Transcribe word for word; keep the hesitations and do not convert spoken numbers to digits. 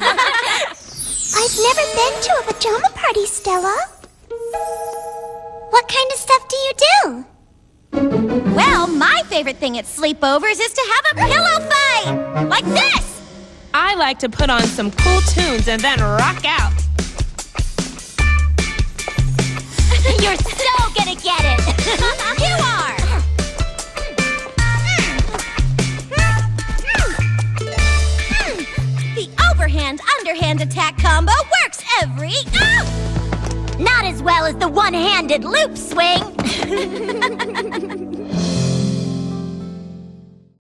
I've never been to a pajama party, Stella. What kind of stuff do you do? Well, my favorite thing at sleepovers is to have a pillow fight! Like this! I like to put on some cool tunes and then rock out. You're so gonna get it! You are! The overhand, underhand attack combo works every... Oh! Not as well as the one-handed loop swing!